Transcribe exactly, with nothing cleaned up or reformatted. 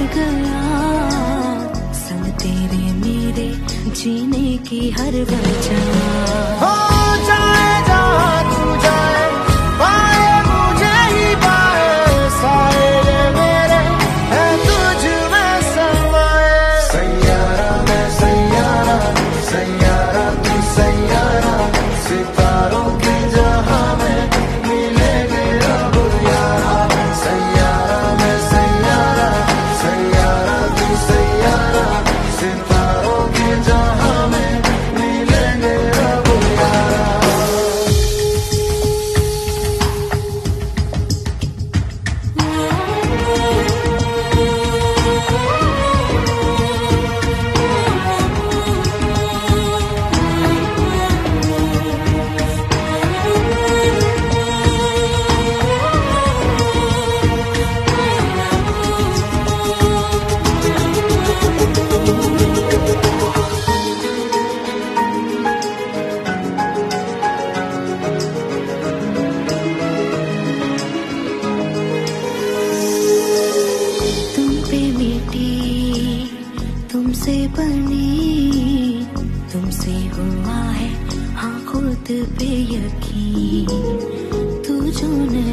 गया, संग तेरे मेरे जीने की हर वजह। हो जाए जहाँ तू जाए, पाए मुझे ही पाए, साए ये मेरे है तुझ में समाए। सैयारा मैं सैयारा, सैयारा तू सैयारा, सितारों के जहां में मिलेंगे अब यारा। सैयारा मैं सैयारा, सैयारा तू सैयारा, सितारों के जहां में मिलेंगे अब यारा। तुम पे मिटी, तुमसे बनी, तुमसे हुआ है हाँ खुद पे यकीन। तू जो नहीं